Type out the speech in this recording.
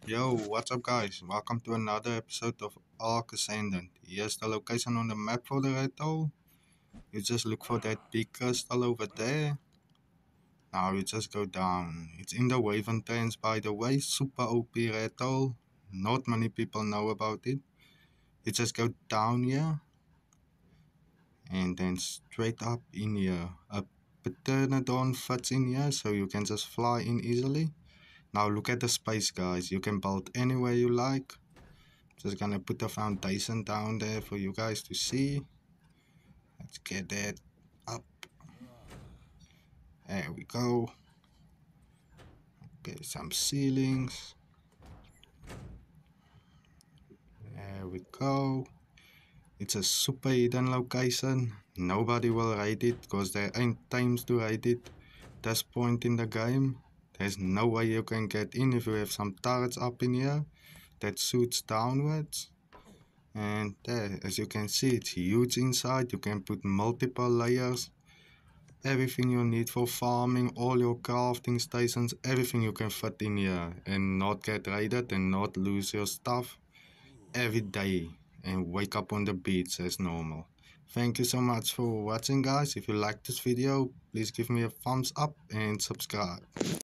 Yo, what's up guys? Welcome to another episode of Ark Ascendant. Here's the location on the map for the rathole. You just look for that big crystal over there. Now you just go down. It's in the Waventines, by the way, super OP rathole. Not many people know about it. You just go down here and then straight up in here. A Paternodon fits in here so you can just fly in easily. Now look at the space guys, you can build anywhere you like. Just gonna put the foundation down there for you guys to see. Let's get that up. There we go. Get some ceilings. There we go. It's a super hidden location. Nobody will raid it because there ain't times to raid it. This point in the game, there's no way you can get in if you have some turrets up in here that shoots downwards. And there, as you can see, it's huge inside. You can put multiple layers. Everything you need for farming, all your crafting stations, everything you can fit in here and not get raided and not lose your stuff every day and wake up on the beach as normal. Thank you so much for watching guys. If you like this video, please give me a thumbs up and subscribe.